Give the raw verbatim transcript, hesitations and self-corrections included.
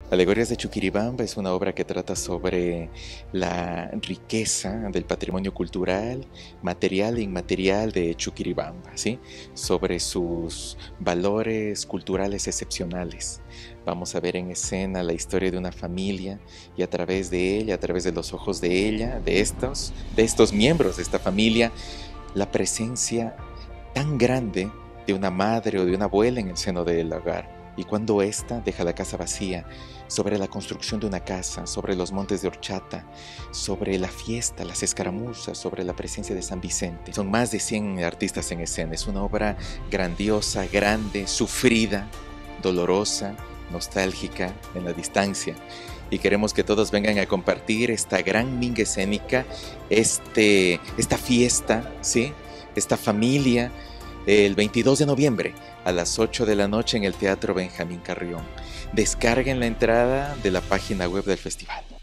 Alegorías de Chuquiribamba es una obra que trata sobre la riqueza del patrimonio cultural, material e inmaterial de Chuquiribamba, ¿sí? Sobre sus valores culturales excepcionales. Vamos a ver en escena la historia de una familia y a través de ella, a través de los ojos de ella, de estos, de estos miembros de esta familia, la presencia tan grande de una madre o de una abuela en el seno del hogar. Y cuando ésta deja la casa vacía, sobre la construcción de una casa, sobre los montes de horchata, sobre la fiesta, las escaramuzas, sobre la presencia de San Vicente. Son más de cien artistas en escena. Es una obra grandiosa, grande, sufrida, dolorosa, nostálgica, en la distancia. Y queremos que todos vengan a compartir esta gran minga escénica, este, esta fiesta, ¿sí? Esta familia, el veintidós de noviembre a las ocho de la noche en el Teatro Benjamín Carrión. Descarguen la entrada de la página web del festival.